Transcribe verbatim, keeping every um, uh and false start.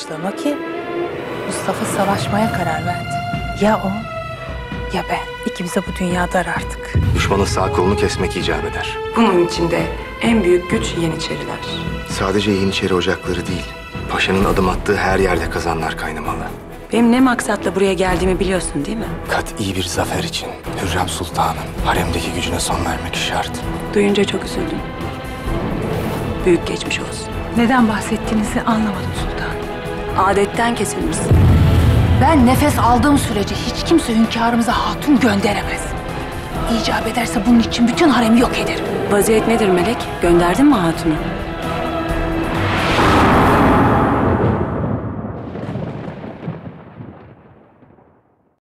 anlaşılan o ki Mustafa savaşmaya karar verdi. Ya o ya ben. İkimize bu dünya dar artık. Düşmanın sağ kolunu kesmek icap eder. Bunun içinde en büyük güç Yeniçeriler. Sadece Yeniçeri ocakları değil, paşanın adım attığı her yerde kazanlar kaynamalı. Benim ne maksatla buraya geldiğimi biliyorsun değil mi? Kat'i bir zafer için Hürrem Sultan'ın haremdeki gücüne son vermek şart. Duyunca çok üzüldüm. Büyük geçmiş olsun. Neden bahsettiğinizi anlamadım sultanım. Adetten kesilmişsin. Ben nefes aldığım sürece hiç kimse hünkârımıza hatun gönderemez. İcap ederse bunun için bütün haremi yok ederim. Vaziyet nedir Melek? Gönderdin mi hatunu?